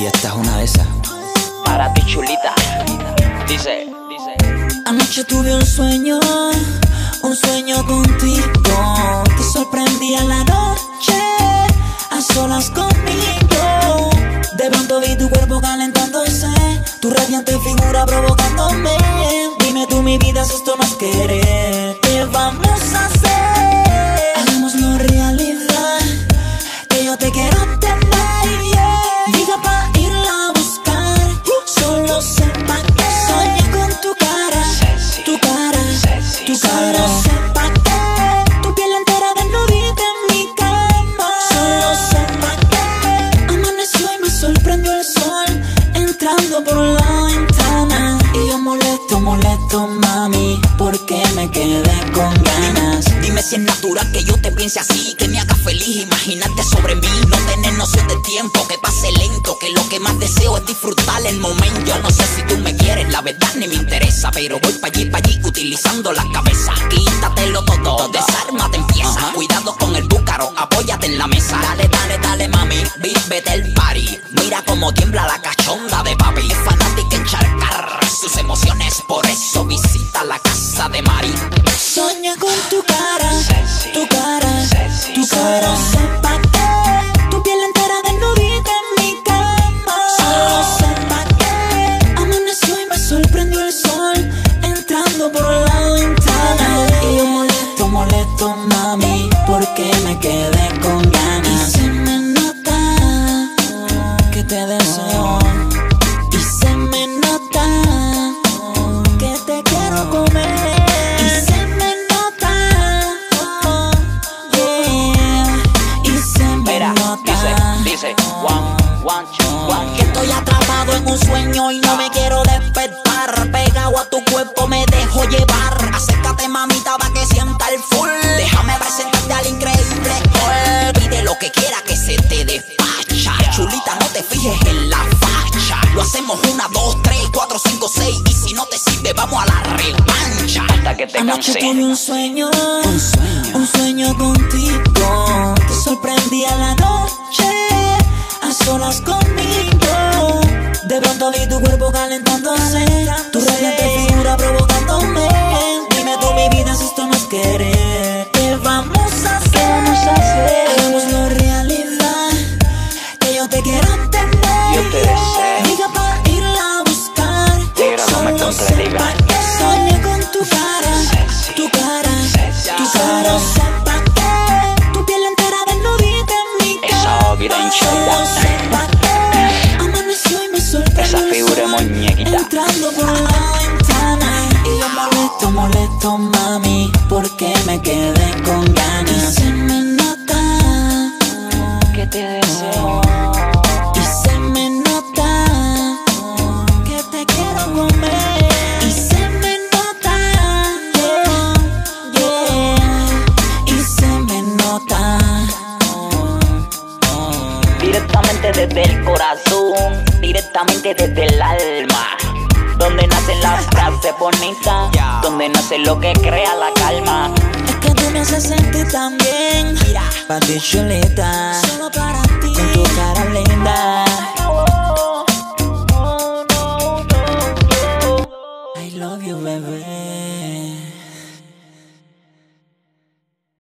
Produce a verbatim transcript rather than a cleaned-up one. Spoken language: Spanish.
Y esta es una de esas. Para ti, chulita. Dice, dice. Anoche tuve un sueño, un sueño contigo. Te sorprendí a la noche, a solas conmigo. De pronto vi tu cuerpo calentándose, tu radiante figura provocándome. Dime tú, mi vida, si esto no es querer, ¿qué vamos a hacer? Hagámoslo realidad, que yo te quiero tener, yeah. Diga pa' irla a buscar, solo sepa que soñé con tu cara, tu cara, tu cara. Solo sepa que tu piel entera desnudita en mi cama. Solo sepa que amaneció y me sorprendió el sol entrando por la ventana. Y yo molesto, molesto, mami, porque me quedé con ganas. Dime si es natural que yo te piense así, que me haga feliz imaginarte sobre mí. No tener noción de tiempo, que pase lento, que lo que más deseo es disfrutar el momento. Yo no sé si tú me quieres, la verdad ni me interesa, pero voy pa' allí, pa' allí, utilizando la cabeza. Quítatelo todo, desármate, empieza. uh-huh. Cuidado con el búcaro, apóyate en la mesa. Dale, dale, dale, mami, vívete el party. Mira cómo tiembla la cachonda de papi. Es fanática en charcar sus emociones, por eso visita la casa de Mari. Soñé con tu cara, tu cara, tu cara. Sepa que tu piel entera desnudita en mi cama. Solo sepa que amaneció y me sorprendió el sol entrando por la ventana. Y yo molesto, molesto, mami, porque me quedé con ganas. Y se me nota que te deseo, y se me nota que te quiero comer. Dice, one, one, two, one. Que estoy atrapado en un sueño y no me quiero despertar. Pegado a tu cuerpo me dejo llevar. Acércate, mamita, pa' que sienta el full. Déjame presentarte al increíble Hulk. Pide lo que quiera que se te despacha. Chulita, no te fijes en la facha. Lo hacemos una, dos, tres, cuatro, cinco, seis. Y si no te sirve, vamos a la revancha. Hasta que te Anoche canse. tuve un sueño, Un sueño, un sueño contigo. Te sorprendí a la noche, a solas conmigo. De pronto vi tu cuerpo calentándose, tu radiante figura provocándome. Dime tú, mi vida, si esto no es querer, ¿qué vamos a hacer? ¿Qué vamos a hacer? Hagámoslo realidad, que yo te quiero tener. Yo te deseo. Diga pa' irla a buscar, Negra, no me solo contradiga. sepa que soñé con tu cara, tu cara, tu cara. Sepa que tu piel entera desnudita en mi Esa cama. oguira hinchada. Solo sepa que amaneció y me sorprendió Esa el figura de sol muñequita. entrando por la ventana. Y yo molesto, molesto, mami, porque me quedé con ganas. Y se me nota Que te deseo. y se me nota que te quiero comer. Y se me nota, yeah, yeah. Y se me nota. Directamente desde el corazón, directamente desde el alma. Donde nacen las frases bonitas, donde nace lo que crea la calma. Es que tú me haces sentir tan bien. Pa' ti, chulita, solo para ti, con tu cara linda. I love you, bebé.